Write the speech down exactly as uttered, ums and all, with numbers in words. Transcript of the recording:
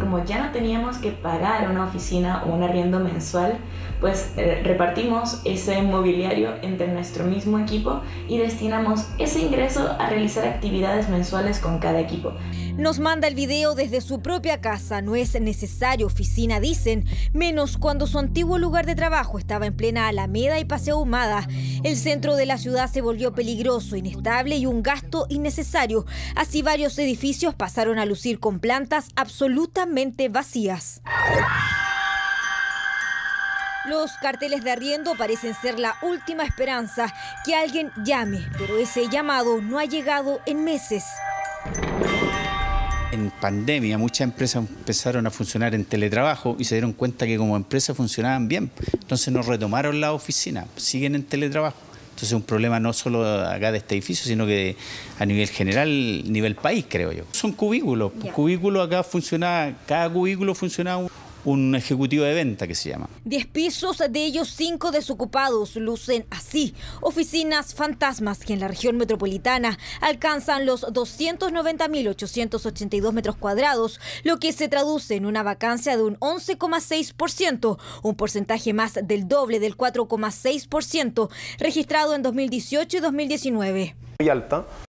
como ya no teníamos que pagar una oficina o un arriendo mensual, pues eh, repartimos ese mobiliario entre nuestro mismo equipo y destinamos ese ingreso a realizar actividades mensuales con cada equipo. Nos manda el video desde su propia casa. No es necesario oficina, dicen, menos cuando su antiguo lugar de trabajo estaba en plena Alameda y Paseo Ahumada. El centro de la ciudad se volvió peligroso, inestable y un gasto innecesario. Así varios edificios pasaron a lucir con plantas absolutamente vacías. Los carteles de arriendo parecen ser la última esperanza, que alguien llame, pero ese llamado no ha llegado en meses. En pandemia muchas empresas empezaron a funcionar en teletrabajo y se dieron cuenta que como empresas funcionaban bien. Entonces no retomaron la oficina, siguen en teletrabajo. Entonces es un problema no solo acá de este edificio, sino que a nivel general, nivel país, creo yo. Son cubículos. Yeah. Cubículos acá funciona, cada cubículo funciona un, un ejecutivo de venta que se llama. Diez pisos, de ellos cinco desocupados, lucen así. Oficinas fantasmas que en la región metropolitana alcanzan los doscientos noventa mil ochocientos ochenta y dos metros cuadrados, lo que se traduce en una vacancia de un once coma seis por ciento, un porcentaje más del doble del cuatro coma seis por ciento registrado en dos mil dieciocho y dos mil diecinueve. Muy alta,